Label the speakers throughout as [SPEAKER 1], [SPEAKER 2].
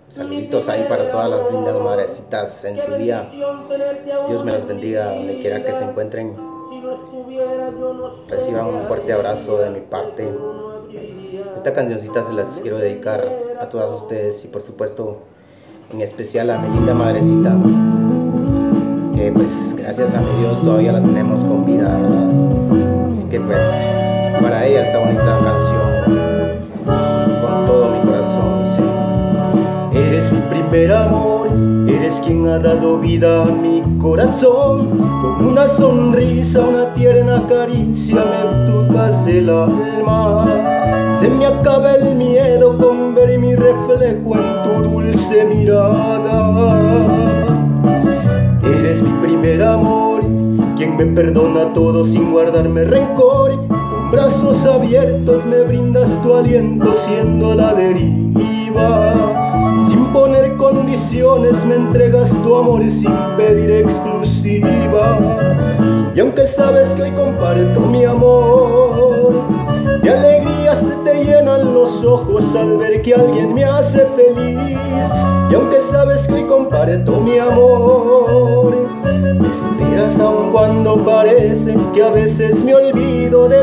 [SPEAKER 1] Saluditos ahí para todas las lindas madrecitas en su día. Dios me las bendiga donde quiera que se encuentren. Reciban un fuerte abrazo de mi parte. Esta cancioncita se las quiero dedicar a todas ustedes y por supuesto en especial a mi linda madrecita, que pues gracias a mi Dios todavía la tenemos con vida, ¿verdad? Así que pues para ella esta bonita canción con todo mi corazón dice: eres mi primer amor, eres quien ha dado vida a mi corazón. Con una sonrisa, una tierna caricia me tocas el alma. Se me acaba el miedo con ver mi reflejo en tu dulce mirada. Eres mi primer amor, quien me perdona todo sin guardarme rencor. Con brazos abiertos me brindas tu aliento siendo la deriva. Sin poner condiciones me entregas tu amor sin pedir exclusivas. Y aunque sabes que hoy comparto mi amor, de alegría se te llenan los ojos al ver que alguien me hace feliz. Y aunque sabes que hoy comparto mi amor, me esperas aun cuando parece que a veces me olvido de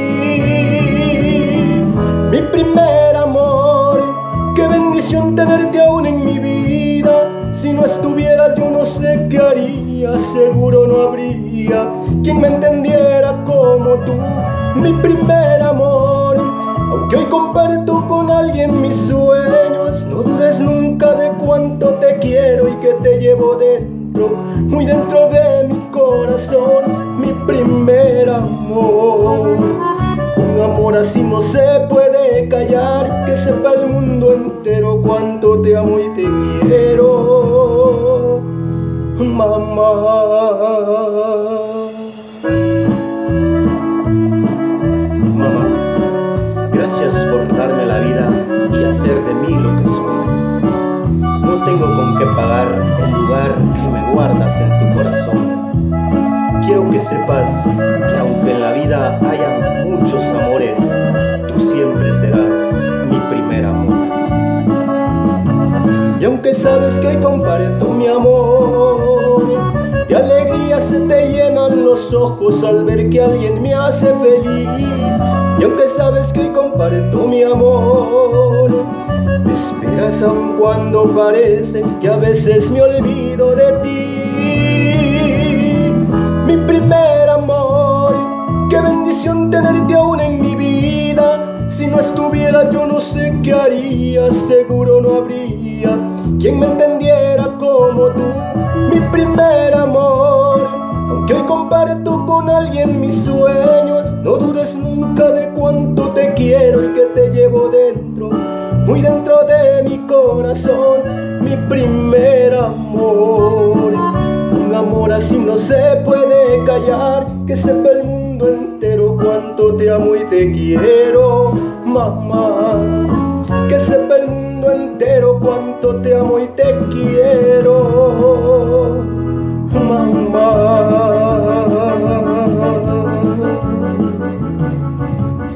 [SPEAKER 1] ti. Mi primer amor, qué bendición tenerte aún en mi vida. Si no estuvieras yo no sé qué haría, seguro no habría quien me entendiera como tú. Mi primer amor, aunque hoy comparto con alguien mis sueños, no dudes nunca de cuánto te quiero y que te llevo dentro, muy dentro de mi corazón. Mi primer amor, un amor así no se puede callar, que sepa el mundo entero cuánto te amo y te quiero, mamá. Mamá, gracias por darme la vida y hacer de mí lo que soy. No tengo con qué pagar el lugar que me guardas en tu corazón. Quiero que sepas que aunque en la vida haya muchos amores, tú siempre serás mi primer amor. Y aunque sabes que hoy comparto mi amor, de alegría se te llenan los ojos al ver que alguien me hace feliz. Y aunque sabes que hoy comparto mi amor, me esperas aun cuando parece que a veces me olvido de ti. Mi primer amor, qué bendición tenerte aún en mi vida. Si no estuvieras yo no sé qué haría, seguro no habría quien me entendiera como tú. Mi primer amor, aunque hoy comparto con alguien mis sueños, no dudes nunca de cuánto te quiero y que te llevo dentro, muy dentro de mi corazón. Mi primer amor, un amor así no se puede callar, que sepa el mundo entero cuánto te amo y te quiero, mamá. Que sepa el mundo entero cuánto te amo y te quiero, mamá.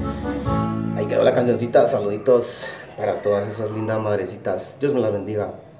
[SPEAKER 1] Ahí quedó la cancioncita. Saluditos para todas esas lindas madrecitas. Dios me las bendiga.